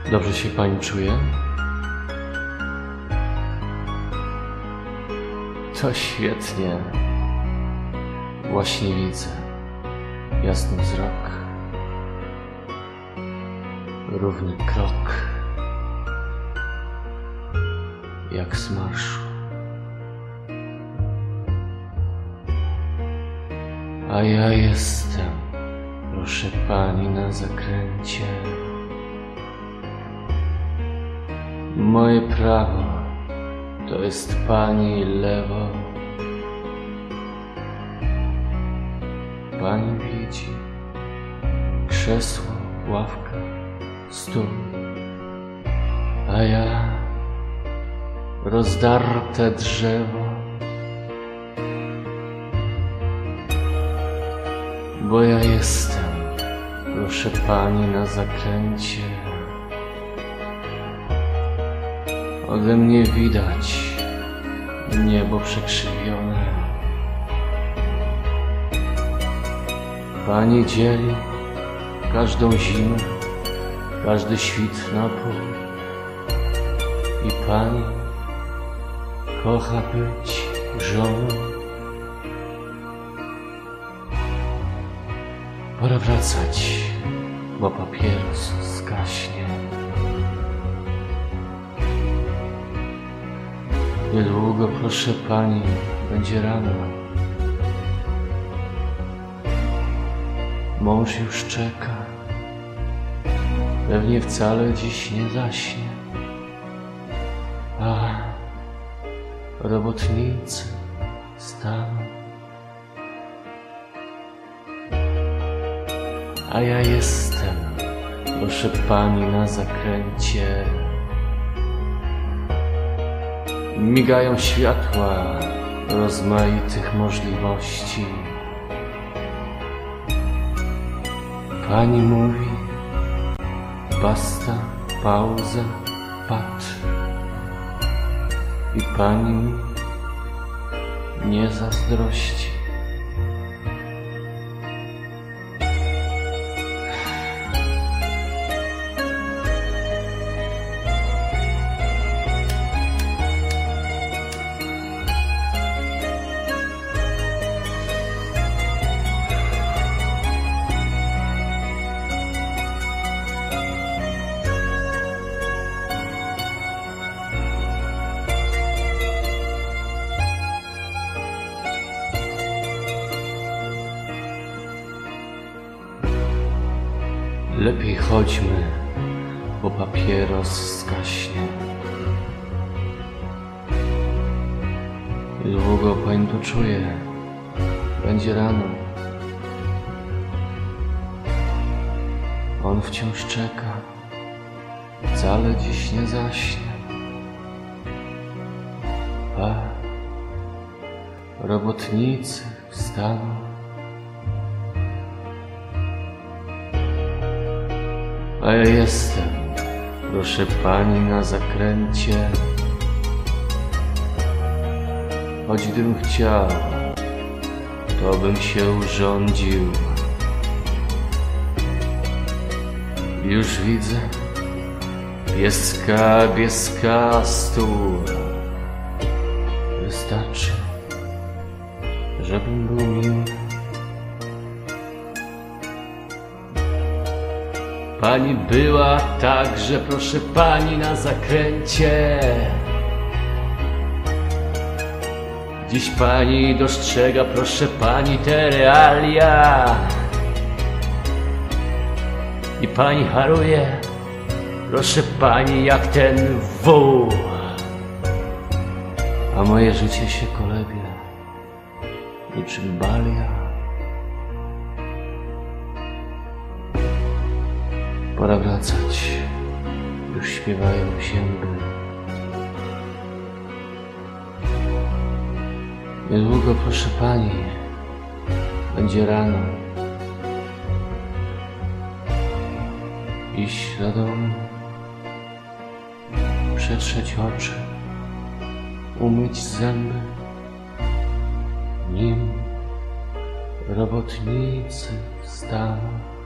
Dobrze się pani czuje? To świetnie. Właśnie widzę jasny wzrok, równy krok, jak z marszu. A ja jestem, proszę pani, na zakręcie. Moje prawo to jest pani lewo. Pani widzi krzesło, ławka, stół, a ja rozdarte drzewo, bo ja jestem, proszę pani, na zakręcie. Ode mnie widać niebo przekrzywione. Pani dzieli każdą zimę, każdy świt na pół. I pani kocha być żoną. Pora wracać, bo papieros zgaśnie. Niedługo, proszę pani, będzie rano. Mąż już czeka. Pewnie wcale dziś nie zaśnie. A robotnicy staną. A ja jestem, proszę pani, na zakręcie. Migają światła rozmaitych możliwości. Pani mówi basta, pauza, pat. I pani mi nie zazdrości. Lepiej chodźmy, bo papieros zgaśnie. Niedługo pani to czuje. Będzie rano. On wciąż czeka. Wcale dziś nie zaśnie. A robotnicy wstaną. A ja jestem, proszę pani, na zakręcie. Choć gdybym chciał, to bym się urządził. Już widzę pieska stół. Wystarczy, żebym był miły. Pani była także, proszę pani, na zakręcie. Dziś pani dostrzega, proszę pani, te realia. I pani haruje, proszę pani, jak ten wół. A moje życie się kolebie, niczym balia. Pora wracać, już śpiewają zięby. Niedługo, proszę pani, będzie rano. Iść do domu, przetrzeć oczy, umyć zęby, nim robotnicy wstaną.